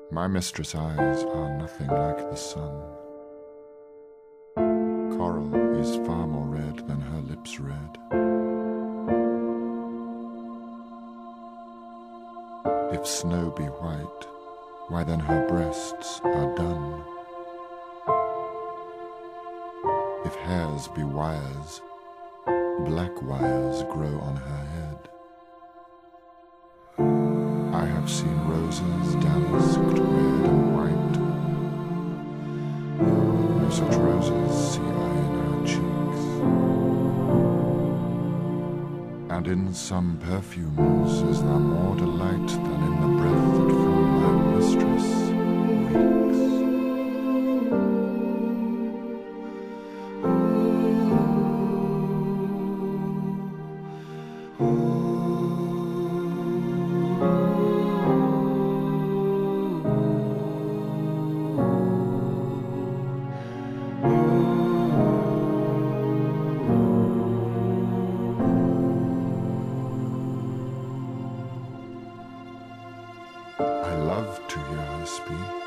My mistress' eyes are nothing like the sun. Coral is far more red than her lips red. If snow be white, why then her breasts are dun. If hairs be wires, black wires grow on her head. I have seen roses damasked red and white. No such roses see I in her cheeks. And in some perfumes is there more delight than in the breath that from my mistress reeks. I love to hear her speak.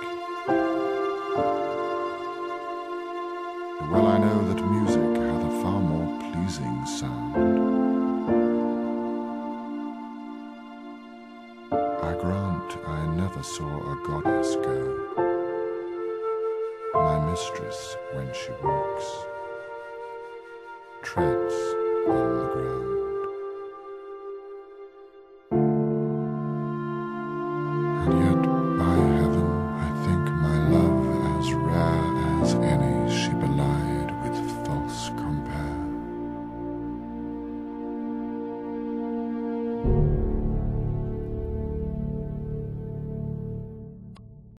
Well I know that music hath a far more pleasing sound. I grant I never saw a goddess go. My mistress, when she walks, treads on the ground. And yet